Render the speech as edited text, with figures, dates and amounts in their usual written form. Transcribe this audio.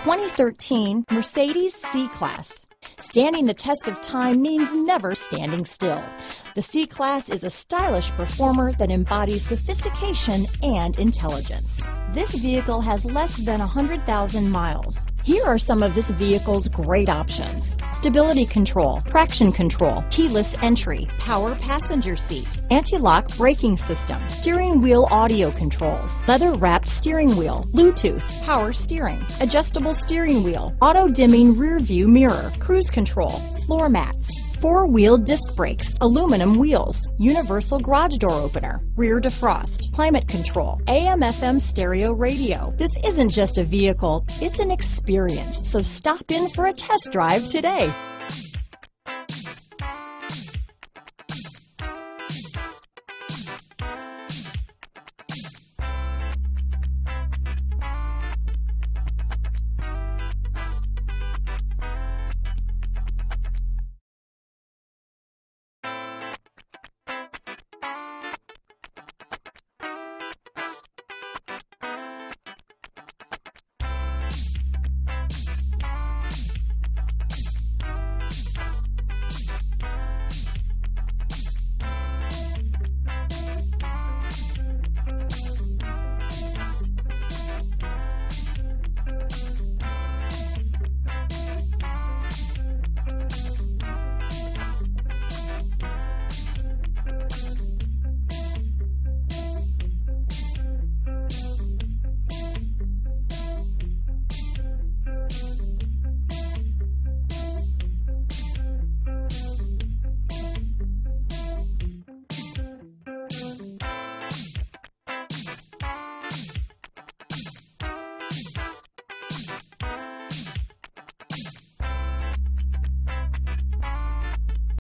2013 Mercedes C-Class. Standing the test of time means never standing still. The C-Class is a stylish performer that embodies sophistication and intelligence. This vehicle has less than 100,000 miles. Here are some of this vehicle's great options: stability control, traction control, keyless entry, power passenger seat, anti-lock braking system, steering wheel audio controls, leather-wrapped steering wheel, Bluetooth, power steering, adjustable steering wheel, auto-dimming rear view mirror, cruise control, floor mats, four-wheel disc brakes, aluminum wheels, universal garage door opener, rear defrost, climate control, AM/FM stereo radio. This isn't just a vehicle, it's an experience. So stop in for a test drive today.